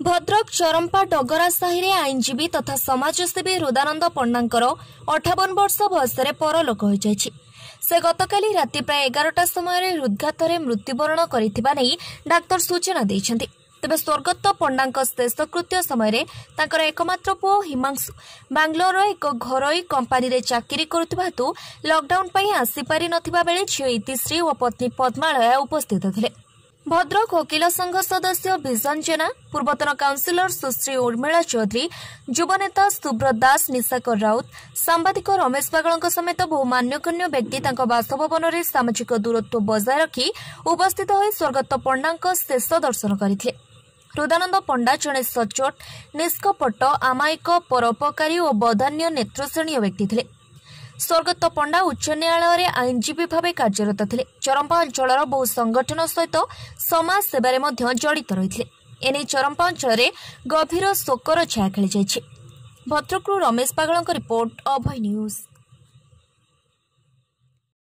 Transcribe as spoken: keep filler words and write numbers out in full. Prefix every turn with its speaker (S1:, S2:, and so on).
S1: भद्रक चरंपा डगरा साहि आईनजीवी तथा समाजसेवी हृदानंद पंडांकर अठावन वर्ष बयसरे परलोक हो जायछि। से गतकाली राति प्राय एगारटा समय हृदघात मृत्युवरण करिथिबा नै डाक्तर सूचना दैछन्ति। तेबे स्वर्गत पंडांक शेषकृत्य समय तांकर एकमात्र पुओ हिमांशु बांग्लोर एक घरोई कंपानी रे चाकरी करुथिबा हेतु लॉकडाउन पई आसी पारि नथिबा बेले झियो इतिश्री और पत्नी पद्मालया उपस्थित थिले। भद्रक वकील संघ सदस्य विजन जेना, पूर्वतन काउंसिलर सुश्री उर्मिला चौधरी, युवनेता सुब्रत दास, निशाकर राउत, सांबादिक रमेश पागल समेत बहु मान्यगण्य व्यक्ति तांको बासभवन में सामाजिक दूरत्व बजाय रखी उपस्थित होई स्वर्गत पंडांक शेष दर्शन करथिले। हृदानंद पंडा जड़े सचोट, निष्कपट, आमायिक, परोपकारी और बधान्य नेतृश्रेणी व्यक्ति थे। स्वर्गत पंडा उच्च न्यायालय आईनजीवी भाव कार्यरत थे। चरंपा अंचल बहु संगठन सहित समाज सेवारे जड़ित रही। एने चरंपा अंचल गभीर शोकर छाया खेली जाइछि। भद्रकरू रमेश पागल रिपोर्ट, अभय न्यूज।